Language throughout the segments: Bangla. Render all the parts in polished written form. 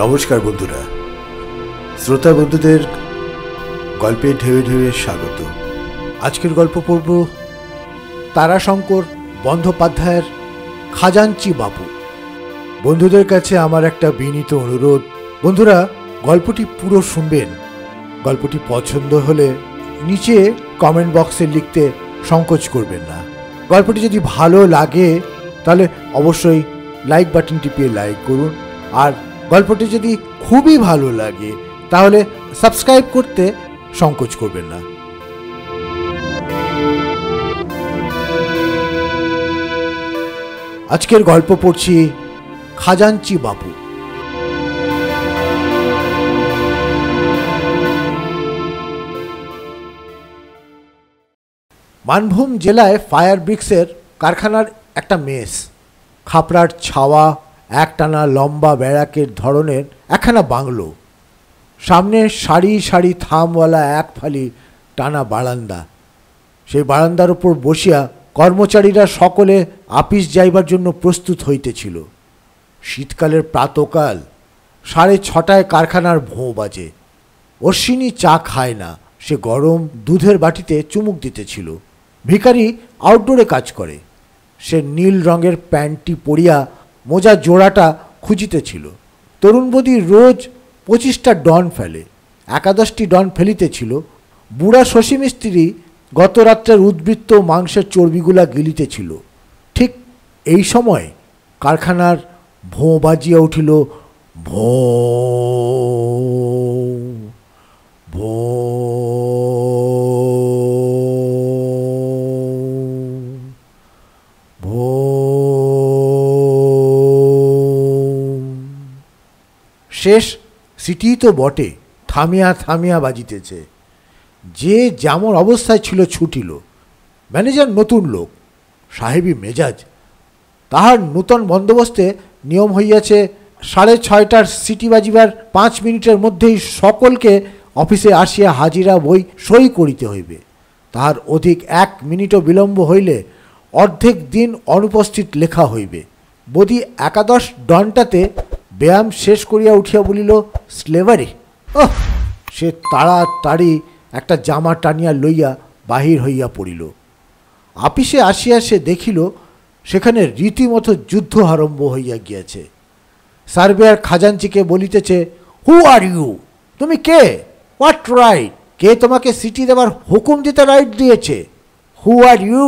নমস্কার বন্ধুরা, শ্রোতা বন্ধুদের গল্পে ঢেউয়ে ঢেউয়ে স্বাগত। আজকের গল্প পড়ব তারাশঙ্কর বন্দ্যোপাধ্যায়ের খাজাঞ্চি বাপু। বন্ধুদের কাছে আমার একটা বিনীত অনুরোধ, বন্ধুরা গল্পটি পুরো শুনবেন। গল্পটি পছন্দ হলে নিচে কমেন্ট বক্সে লিখতে সংকোচ করবেন না। গল্পটি যদি ভালো লাগে তাহলে অবশ্যই লাইক বাটন টিপিয়ে লাইক করুন, আর গল্পটি যদি খুবই ভালো লাগে তাহলে সাবস্ক্রাইব করতে সংকোচ করবেন না। আজকের গল্প পড়ছি খাজাঞ্চি বাপু। মানভূম জেলায় ফায়ার ব্রিক্সের কারখানার একটা মেস, খাপড়ার ছাওয়া, একটানা লম্বা ব্যারাকের ধরনের একখানা বাংলো, সামনে সারি সারি থামওয়ালা এক ফালি টানা বারান্দা। সেই বারান্দার উপর বসিয়া কর্মচারীরা সকলে আপিস যাইবার জন্য প্রস্তুত হইতেছিল। শীতকালের প্রাতকাল, 6:30 কারখানার ভোঁ বাজে। অশ্বিনী চা খায় না, সে গরম দুধের বাটিতে চুমুক দিতেছিল। ভিখারি আউটডোরে কাজ করে, সে নীল রঙের প্যান্টটি পরিয়া মোজা জোড়াটা খুঁজিতেছিল। তরুণ বৌদি রোজ 25টা ডন ফেলে, 11টি ডন ফেলিতেছিল। বুড়া শশী মিস্ত্রি গত রাত্রের উদ্বৃত্ত মাংসের চর্বিগুলা গিলিতেছিল। ঠিক এই সময় কারখানার ভোঁ বাজিয়া উঠিল। ভোঁ ভোঁ। শেষ সিটি তো বটে, থামিয়া থামিয়া বাজিতেছে। যে যেমন অবস্থায় ছিল ছুটিল। ম্যানেজার নতুন লোক, সাহেবী মেজাজ। তাহার নূতন বন্দোবস্তে নিয়ম হইয়াছে 6:30 সিটি বাজিবার 5 মিনিটের মধ্যেই সকলকে অফিসে আসিয়া হাজিরা বই সই করিতে হইবে। তাহার অধিক 1 মিনিটও বিলম্ব হইলে অর্ধেক দিন অনুপস্থিত লেখা হইবে। বদি 11 ডনটাতে ব্যায়াম শেষ করিয়া উঠিয়া বলিল, স্লেভারি। সে তাড়াতাড়ি একটা জামা টানিয়া লইয়া বাহির হইয়া পড়িল। আপিসে আসিয়া সে দেখিল সেখানে রীতিমতো যুদ্ধ আরম্ভ হইয়া গিয়াছে। সার্ভেয়ার খাজাঞ্চিকে বলিতেছে, হু আর ইউ? তুমি কে? What right? কে তোমাকে সিটি দেবার হুকুম দিতে রাইট দিয়েছে? হু আর ইউ?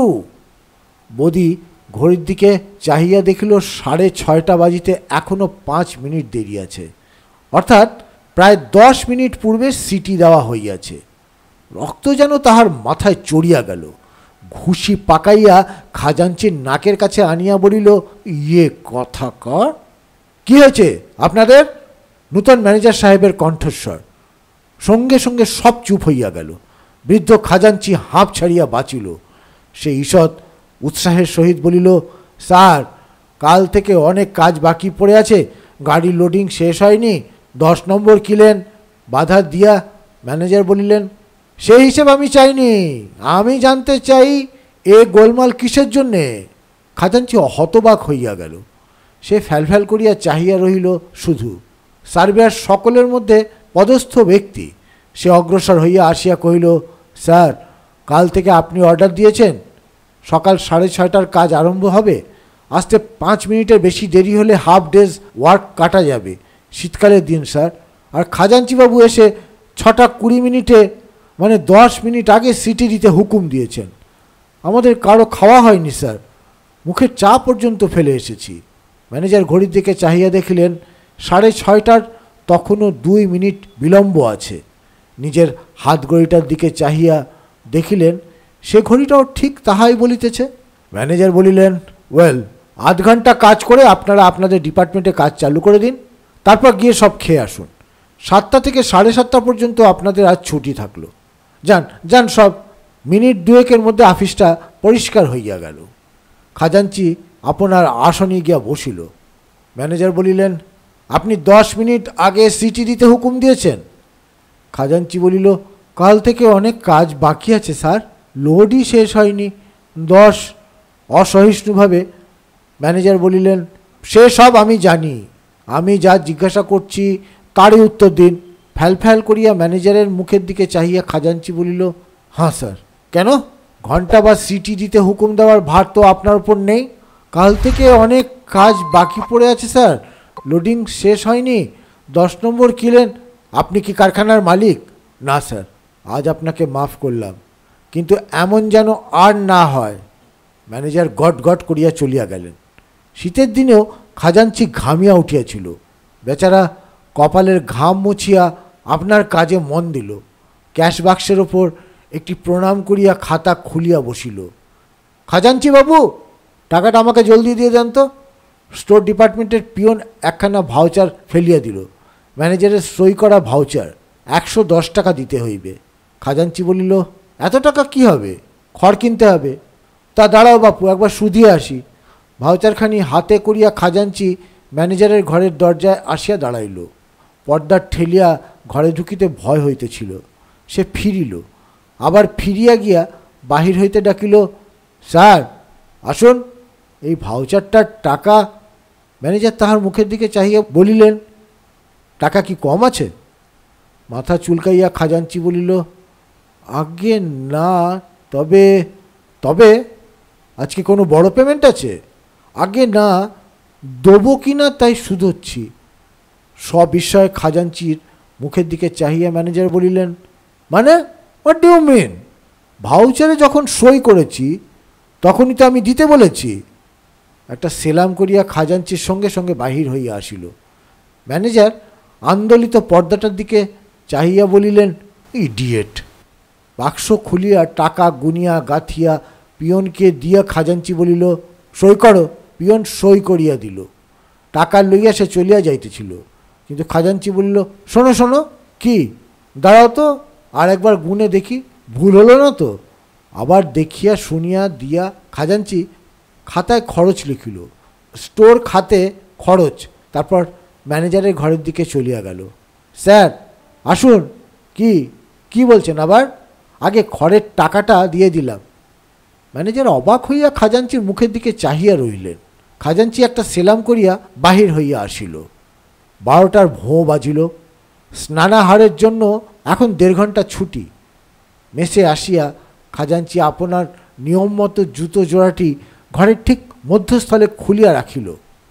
বদি ঘড়ির দিকে চাহিয়া দেখিল 6:30 বাজিতে এখনো 5 মিনিট দেরি আছে, অর্থাৎ প্রায় 10 মিনিট পূর্বে সিটি দেওয়া হইয়াছে। রক্ত যেন তাহার মাথায় চড়িয়া গেল। ঘুষি পাকাইয়া খাজাঞ্চির নাকের কাছে আনিয়া বলিল, ইয়ে কথা কর। কি হয়েছে আপনাদের? নূতন ম্যানেজার সাহেবের কণ্ঠস্বর। সঙ্গে সঙ্গে সব চুপ হইয়া গেল। বৃদ্ধ খাজাঞ্চি হাঁপ ছাড়িয়া বাঁচিল। সে ঈষৎ উৎসাহের সহিত বলিল, স্যার, কাল থেকে অনেক কাজ বাকি পড়ে আছে, গাড়ি লোডিং শেষ হয়নি, 10 নম্বর কিলেন বাধা দিয়া। ম্যানেজার বলিলেন, সেই হিসেব আমি চাইনি, আমি জানতে চাই এ গোলমাল কিসের জন্যে? খাজাঞ্চি হতবাক হইয়া গেল। সে ফ্যালফ্যাল করিয়া চাহিয়া রহিল শুধু। সার্ভেয়ার সকলের মধ্যে পদস্থ ব্যক্তি। সে অগ্রসর হইয়া আসিয়া কহিল, স্যার, কাল থেকে আপনি অর্ডার দিয়েছেন সকাল 6:30 কাজ আরম্ভ হবে। আসতে 5 মিনিটের বেশি দেরি হলে হাফ ডেজ ওয়ার্ক কাটা যাবে। শীতকালের দিন স্যার। আর খাজাঞ্চিবাবু এসে 6:20 মানে 10 মিনিট আগে সিটি দিতে হুকুম দিয়েছেন। আমাদের কারো খাওয়া হয়নি স্যার, মুখের চা পর্যন্ত ফেলে এসেছি। ম্যানেজার ঘড়ির দিকে চাহিয়া দেখিলেন 6:30 তখনও 2 মিনিট বিলম্ব আছে। নিজের হাত ঘড়িটার দিকে চাহিয়া দেখিলেন সে ঘড়িটাও ঠিক তাহাই বলিতেছে। ম্যানেজার বলিলেন, ওয়েল, আধ ঘন্টা কাজ করে আপনারা আপনাদের ডিপার্টমেন্টে কাজ চালু করে দিন, তারপর গিয়ে সব খেয়ে আসুন। 7টা থেকে 7:30 পর্যন্ত আপনাদের আজ ছুটি থাকলো। যান যান, সব। মিনিট 2-এর মধ্যে অফিসটা পরিষ্কার হইয়া গেল। খাজাঞ্চি আপনার আসনে গিয়া বসিল। ম্যানেজার বলিলেন, আপনি 10 মিনিট আগে সিটি দিতে হুকুম দিয়েছেন? খাজাঞ্চি বলিল, কাল থেকে অনেক কাজ বাকি আছে স্যার, লোডই শেষ হয়নি। 10। অসহিষ্ণুভাবে ম্যানেজার বলিলেন, সে সব আমি জানি, আমি যা জিজ্ঞাসা করছি তারই উত্তর দিন। ফ্যাল ফ্যাল করিয়া ম্যানেজারের মুখের দিকে চাহিয়া খাজাঞ্চি বলিল, হ্যাঁ স্যার। কেন? ঘন্টা বা সিটি দিতে হুকুম দেওয়ার ভার তো আপনার উপর নেই। কাল থেকে অনেক কাজ বাকি পড়ে আছে স্যার, লোডিং শেষ হয়নি। 10 নম্বর কিলেন। আপনি কি কারখানার মালিক? না স্যার। আজ আপনাকে মাফ করলাম, কিন্তু এমন যেন আর না হয়। ম্যানেজার গট গট করিয়া চলিয়া গেলেন। শীতের দিনেও খাজাঞ্চি ঘামিয়া উঠিয়াছিল। বেচারা কপালের ঘাম মুছিয়া আপনার কাজে মন দিল। ক্যাশ বাক্সের ওপর একটি প্রণাম করিয়া খাতা খুলিয়া বসিল। খাজাঞ্চি বাবু, টাকাটা আমাকে জলদি দিয়ে দেন তো। স্টোর ডিপার্টমেন্টের পিয়ন একখানা ভাউচার ফেলিয়া দিল। ম্যানেজারের সই করা ভাউচার, 110 টাকা দিতে হইবে। খাজাঞ্চি বলিল, এত টাকা কি হবে? খড় কিনতে হবে। তা দাঁড়াও বাপু, একবার শুধিয়ে আসি। ভাউচারখানি হাতে করিয়া খাজাঞ্চি ম্যানেজারের ঘরের দরজায় আসিয়া দাঁড়াইল। পর্দার ঠেলিয়া ঘরে ঢুকিতে ভয় হইতেছিল। সে ফিরিল, আবার ফিরিয়া গিয়া বাহির হইতে ডাকিল, স্যার আসুন, এই ভাউচারটার টাকা। ম্যানেজার তাহার মুখের দিকে চাহিয়া বলিলেন, টাকা কি কম আছে? মাথা চুলকাইয়া খাজাঞ্চি বলিল, আগে না, তবে তবে আজকে কোনো বড় পেমেন্ট আছে? আগে না, দেবো কি না তাই শুধোচ্ছি। সবিস্ময়ে খাজাঞ্চির মুখের দিকে চাহিয়া ম্যানেজার বলিলেন, মানে হোয়াট ডু ইউ মিন? ভাউচারে যখন সই করেছি তখনই তো আমি দিতে বলেছি। একটা সেলাম করিয়া খাজাঞ্চির সঙ্গে সঙ্গে বাহির হইয়া আসিল। ম্যানেজার আন্দোলিত পর্দাটার দিকে চাহিয়া বলিলেন, ইডিয়েট। বাক্স খুলিয়া টাকা গুনিয়া গাঁথিয়া পিয়নকে দিয়া খাজাঞ্চি বলিল, সই করো। পিয়ন সই করিয়া দিল। টাকা লইয়া সে চলিয়া যাইতেছিল, কিন্তু খাজাঞ্চি বলিল, শোনো শোনো। কি? দাঁড়াও তো, আর একবার গুনে দেখি, ভুল হলো না তো? আবার দেখিয়া শুনিয়া দিয়া খাজাঞ্চি খাতায় খরচ লিখিল, স্টোর খাতে খরচ। তারপর ম্যানেজারের ঘরের দিকে চলিয়া গেল। স্যার আসুন। কি কি বলছেন আবার? আগে খড়ের টাকাটা দিয়ে দিলাম। ম্যানেজার অবাক হইয়া খাজাঞ্চির মুখের দিকে চাহিয়া রইলেন। খাজাঞ্চি একটা সেলাম করিয়া বাহির হইয়া আসিল। 12টার ভোঁ বাজিল। স্নানাহারের জন্য এখন 1.5 ঘন্টা ছুটি। মেসে আসিয়া খাজাঞ্চি আপনার নিয়ম মতো জুতো জোড়াটি ঘরের ঠিক মধ্যস্থলে খুলিয়া রাখিল।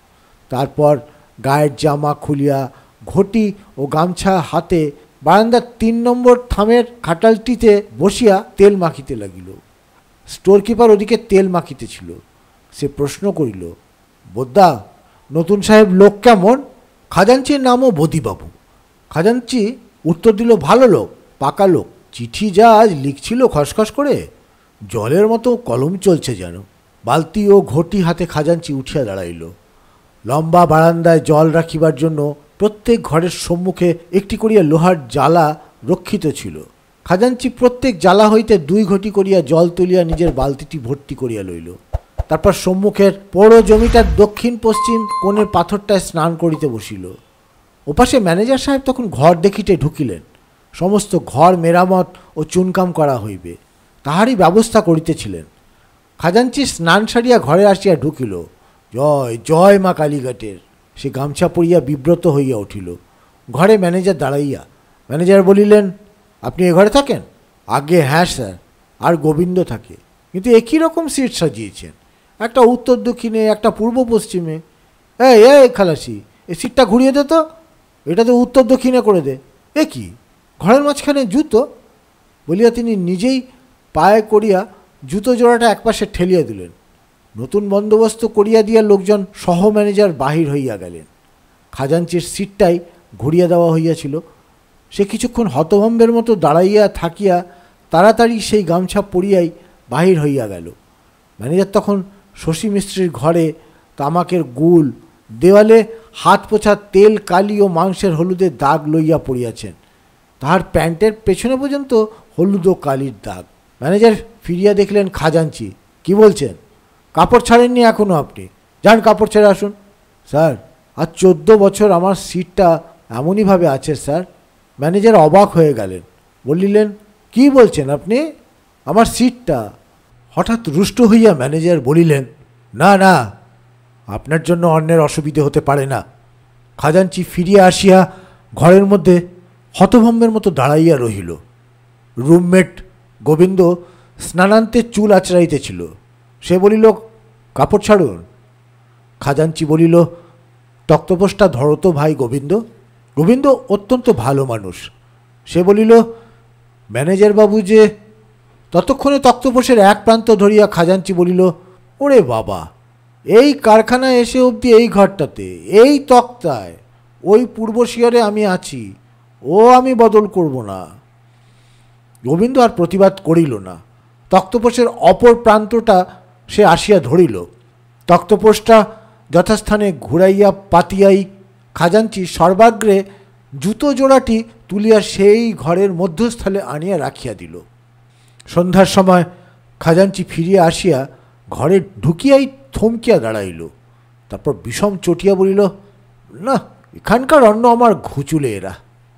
তারপর গায়ের জামা খুলিয়া ঘটি ও গামছা হাতে বারান্দার 3 নম্বর থামের খাটালটিতে বসিয়া তেল মাখিতে লাগিল। স্টোর কিপার ওদিকে তেল মাখিতেছিল। সে প্রশ্ন করিল, বোদ্দা, নতুন সাহেব লোক কেমন? খাজাঞ্চির নামও বদিবাবু। খাজাঞ্চি উত্তর দিল, ভালো লোক, পাকা লোক। চিঠি যা আজ লিখছিল খসখস করে, জলের মতো কলম চলছে যেন। বালতি ও ঘটি হাতে খাজাঞ্চি উঠিয়া দাঁড়াইল। লম্বা বারান্দায় জল রাখিবার জন্য প্রত্যেক ঘরের সম্মুখে একটি করিয়া লোহার জালা রক্ষিত ছিল। খাজাঞ্চি প্রত্যেক জালা হইতে 2 ঘটি করিয়া জল তুলিয়া নিজের বালতিটি ভর্তি করিয়া লইল। তারপর সম্মুখের বড় জমিটার দক্ষিণ পশ্চিম কোণের পাথরটায় স্নান করিতে বসিল। ওপাশে ম্যানেজার সাহেব তখন ঘর দেখিতে ঢুকিলেন। সমস্ত ঘর মেরামত ও চুনকাম করা হইবে, তাহারই ব্যবস্থা করিতেছিলেন। খাজাঞ্চি স্নান সারিয়া ঘরে আসিয়া ঢুকিল। জয় জয় মা কালীঘাটের। সে গামছা পরিয়া বিব্রত হইয়া উঠিল। ঘরে ম্যানেজার দাঁড়াইয়া। ম্যানেজার বলিলেন, আপনি এ ঘরে থাকেন? আগে হ্যাঁ স্যার, আর গোবিন্দ থাকে, কিন্তু একই রকম সিট সাজিয়েছেন, একটা উত্তর দক্ষিণে, একটা পূর্ব পশ্চিমে। এই এই খালাসি, এই সিটটা ঘুরিয়ে দে তো, এটা তো উত্তর দক্ষিণে করে দে। এ কি, ঘরের মাঝখানে জুতো? বলিয়া তিনি নিজেই পায়ে করিয়া জুতো জোড়াটা একপাশে ঠেলিয়া দিলেন। নতুন বন্দোবস্ত করিয়া দিয়া লোকজন সহ ম্যানেজার বাহির হইয়া গেলেন। খাজাঞ্চির সিটটাই ঘুরিয়া দেওয়া হইয়াছিল। সে কিছুক্ষণ হতভম্বের মতো দাঁড়াইয়া থাকিয়া তাড়াতাড়ি সেই গামছা পরিয়াই বাহির হইয়া গেল। ম্যানেজার তখন শশী মিস্ত্রির ঘরে তামাকের গুল, দেওয়ালে হাত পোছার তেল, কালি ও মাংসের হলুদের দাগ লইয়া পড়িয়াছেন। তাহার প্যান্টের পেছনে পর্যন্ত হলুদ ও কালির দাগ। ম্যানেজার ফিরিয়া দেখলেন খাজাঞ্চি। কি বলছেন? কাপড় ছাড়েননি এখনও আপনি? যান, কাপড় ছেড়ে আসুন। স্যার, আজ 14 বছর আমার সিটটা এমনইভাবে আছে স্যার। ম্যানেজার অবাক হয়ে গেলেন। বলিলেন, কি বলছেন আপনি? আমার সিটটা? হঠাৎ রুষ্ট হইয়া ম্যানেজার বলিলেন, না না, আপনার জন্য অন্যের অসুবিধে হতে পারে না। খাজাঞ্চি ফিরিয়া আসিয়া ঘরের মধ্যে হতভম্বের মতো দাঁড়াইয়া রহিল। রুমমেট গোবিন্দ স্নানান্তে চুল আঁচড়াইতেছিল। সে বলিল, কাপড় ছাড়ুন। খাজাঞ্চি বলিল, তক্তপোষটা ধরো তো ভাই গোবিন্দ। গোবিন্দ অত্যন্ত ভালো মানুষ। সে বলিল, ম্যানেজার বাবু যে। ততক্ষণে তক্তপোষের এক প্রান্ত ধরিয়া খাজাঞ্চি বলিল, ওরে বাবা, এই কারখানায় এসে অবধি এই ঘরটাতে, এই তক্তায়, ওই পূর্ব শিয়রে আমি আছি, ও আমি বদল করব না। গোবিন্দ আর প্রতিবাদ করিল না। তক্তপোষের অপর প্রান্তটা সে আসিয়া ধরিল। তক্তপোষটা যথাস্থানে ঘুরাইয়া পাতিয়াই খাজাঞ্চি সর্বাগ্রে জুতো জোড়াটি তুলিয়া সেই ঘরের মধ্যস্থলে আনিয়া রাখিয়া দিল। সন্ধ্যার সময় খাজাঞ্চি ফিরিয়া আসিয়া ঘরে ঢুকিয়াই থমকিয়া দাঁড়াইল। তারপর বিষম চটিয়া বলিল, না, এখানকার অন্ন আমার ঘুচুলে এরা।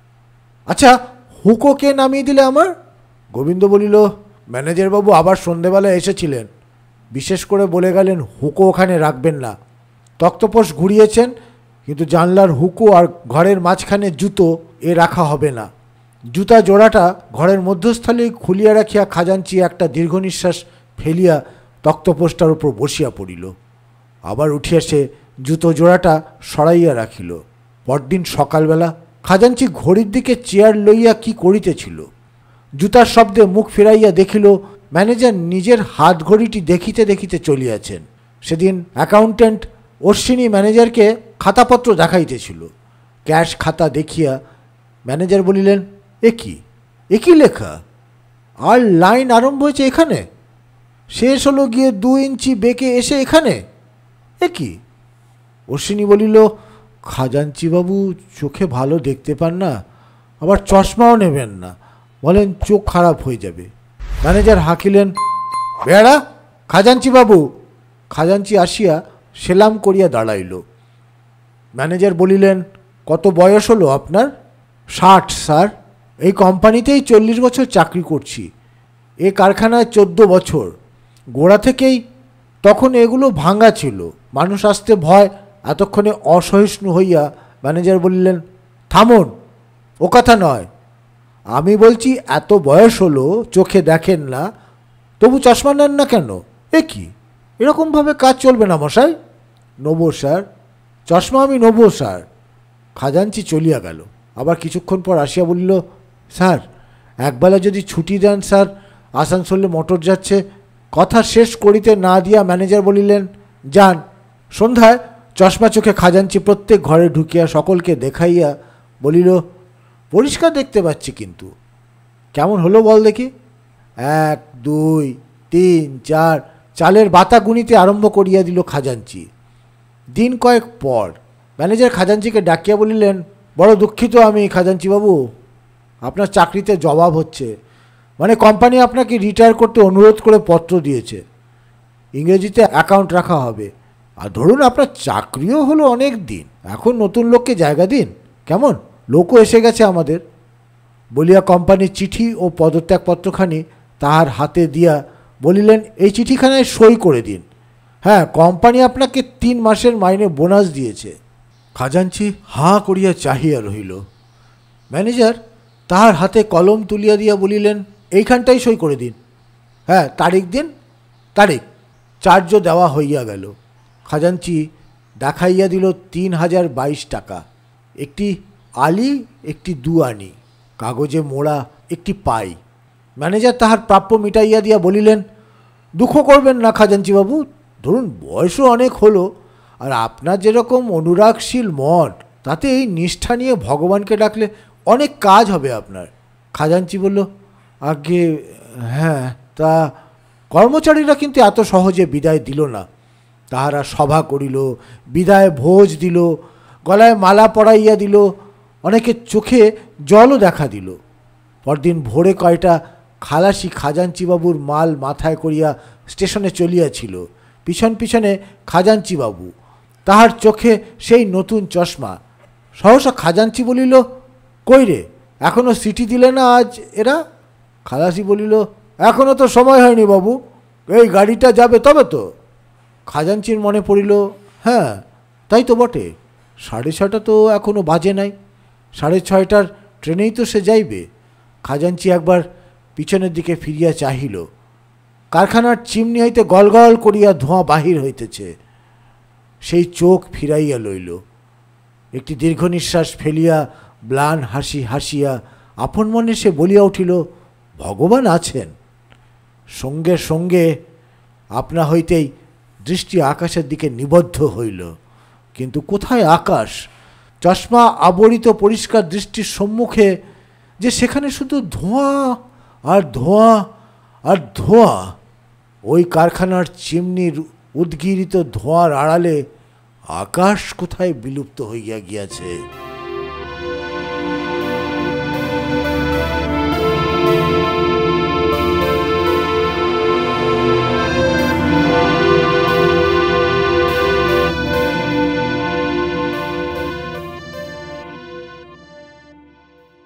আচ্ছা, হুঁকো কে নামিয়ে দিলে আমার? গোবিন্দ বলিল, ম্যানেজারবাবু আবার সন্ধেবেলা এসেছিলেন, বিশেষ করে বলে গেলেন হুঁকো ওখানে রাখবেন না। তক্তপোষ ঘুরিয়েছেন, কিন্তু জানলার হুঁকো আর ঘরের মাঝখানে জুতো এ রাখা হবে না। জুতা জোড়াটা ঘরের মধ্যস্থলে খুলিয়া রাখিয়া খাজাঞ্চি একটা দীর্ঘ নিঃশ্বাস ফেলিয়া তক্তপোষটার উপর বসিয়া পড়িল। আবার উঠিয়া সে জুতো জোড়াটা সরাইয়া রাখিল। পরদিন সকালবেলা খাজাঞ্চি ঘড়ির দিকে চেয়ার লইয়া কি করিতেছিল। জুতার শব্দে মুখ ফিরাইয়া দেখিল ম্যানেজার নিজের হাত ঘড়িটি দেখিতে দেখিতে চলিয়াছেন। সেদিন অ্যাকাউন্ট্যান্ট অশ্বিনী ম্যানেজারকে খাতাপত্র দেখাইতেছিল। ক্যাশ খাতা দেখিয়া ম্যানেজার বলিলেন, এ কি লেখা? আর লাইন আরম্ভ হয়েছে এখানে, শেষ হলো গিয়ে 2 ইঞ্চি বেঁকে এসে এখানে, এ কি? অশ্বিনী বলিল, খাজাঞ্চিবাবু চোখে ভালো দেখতে পান না, আবার চশমাও নেবেন না, বলেন চোখ খারাপ হয়ে যাবে। ম্যানেজার হাঁকিলেন, বেড়া খাজাঞ্চিবাবু। খাজাঞ্চি আসিয়া সেলাম করিয়া দাঁড়াইল। ম্যানেজার বলিলেন, কত বয়স হলো আপনার? 60 স্যার। এই কোম্পানিতেই 40 বছর চাকরি করছি, এ কারখানায় 14 বছর। গোড়া থেকেই তখন এগুলো ভাঙা ছিল, মানুষ আসতে ভয়। এতক্ষণে অসহিষ্ণু হইয়া ম্যানেজার বলিলেন, থামুন, ও কথা নয়, আমি বলছি এত বয়স হলো, চোখে দেখেন না, তবু চশমা নেন না কেন? এ কি, এরকমভাবে কাজ চলবে না মশাই। নেবো স্যার, চশমা আমি নেবো স্যার। খাজাঞ্চি চলিয়া গেল। আবার কিছুক্ষণ পর আসিয়া বলিল, স্যার একবেলা যদি ছুটি দেন স্যার, আসানসোলে মোটর যাচ্ছে। কথা শেষ করিতে না দিয়া ম্যানেজার বলিলেন, যান। সন্ধ্যায় চশমা চোখে খাজাঞ্চি প্রত্যেক ঘরে ঢুকিয়া সকলকে দেখাইয়া বলিল, পরিষ্কার দেখতে পাচ্ছি, কিন্তু কেমন হলো বল দেখি? 1 2 3 4 চালের বাতা গুনিতে আরম্ভ করিয়া দিল খাজাঞ্চি। দিন কয়েক পর ম্যানেজার খাজাঞ্চিকে ডাকিয়া বলিলেন, বড় দুঃখিত আমি খাজাঞ্চিবাবু, আপনার চাকরিতে জবাব হচ্ছে, মানে কোম্পানি আপনাকে রিটায়ার করতে অনুরোধ করে পত্র দিয়েছে। ইংরেজিতে অ্যাকাউন্ট রাখা হবে, আর ধরুন আপনার চাকরিও হলো অনেক দিন, এখন নতুন লোককে জায়গা দিন, কেমন? লোকও এসে গেছে আমাদের। বলিয়া কোম্পানির চিঠি ও পদত্যাগপত্রখানি তাহার হাতে দিয়া বলিলেন, এই চিঠিখানায় সই করে দিন। হ্যাঁ, কোম্পানি আপনাকে 3 মাসের মাইনে বোনাস দিয়েছে। খাজাঞ্চি হাঁ করিয়া চাহিয়া রহিল। ম্যানেজার তাহার হাতে কলম তুলিয়া দিয়া বলিলেন, এইখানটাই সই করে দিন। হ্যাঁ, তারিখ দিন। তারিখ চার্জ দেওয়া হইয়া গেল। খাজাঞ্চি দেখাইয়া দিল 3022 টাকা। একটি আলি, একটি 2 আনি, কাগজে মোড়া একটি পাই। ম্যানেজার তাহার প্রাপ্য মিটাইয়া দিয়া বলিলেন, দুঃখ করবেন না খাজাঞ্চিবাবু, ধরুন বয়সও অনেক হলো, আর আপনার যেরকম অনুরাগশীল মন, তাতে এই নিষ্ঠা নিয়ে ভগবানকে ডাকলে অনেক কাজ হবে আপনার। খাজাঞ্চি বলল, আগে হ্যাঁ, তা কর্মচারীরা কিন্তু এত সহজে বিদায় দিল না। তাহারা সভা করিল, বিদায় ভোজ দিল, গলায় মালা পরাইয়া দিল, অনেকের চোখে জলও দেখা দিল। পরদিন ভোরে কয়টা খালাসি খাজাঞ্চিবাবুর মাল মাথায় করিয়া স্টেশনে চলিয়াছিল। পিছন পিছনে খাজাঞ্চিবাবু, তাহার চোখে সেই নতুন চশমা। সহসা খাজাঞ্চি বলিল, কই রে, এখনও সিটি দিলে না আজ এরা? খালাসি বলিল, এখনও তো সময় হয়নি বাবু, এই গাড়িটা যাবে তবে তো। খাজাঞ্চির মনে পড়িল, হ্যাঁ তাই তো বটে, 6:30 তো এখনও বাজে নাই, 6:30টার ট্রেনেই তো সে যাইবে। খাজাঞ্চি একবার পিছনের দিকে ফিরিয়া চাহিল। কারখানার চিমনি হইতে গলগল করিয়া ধোঁয়া বাহির হইতেছে। সেই চোখ ফিরাইয়া লইল। একটি দীর্ঘ নিঃশ্বাস ফেলিয়া ম্লান হাসি হাসিয়া আপন মনে সে বলিয়া উঠিল, ভগবান আছেন। সঙ্গে সঙ্গে আপনা হইতেই দৃষ্টি আকাশের দিকে নিবদ্ধ হইল। কিন্তু কোথায় আকাশ? চশমা আবরিত পরিষ্কার দৃষ্টির সম্মুখে যে সেখানে শুধু ধোঁয়া আর ধোঁয়া আর ধোঁয়া। ওই কারখানার চিমনির উদ্গীরিত ধোঁয়ার আড়ালে আকাশ কোথায় বিলুপ্ত হইয়া গিয়াছে।